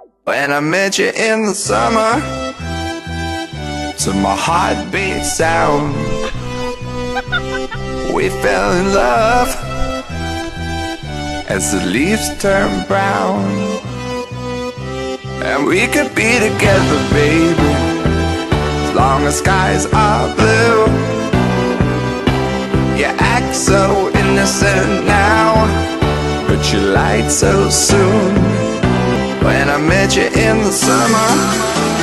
When I met you in the summer, to my heartbeat sound, we fell in love as the leaves turn brown. And we could be together, baby, as long as skies are blue. You act so innocent now, but you lied so soon. When I met you in the summer,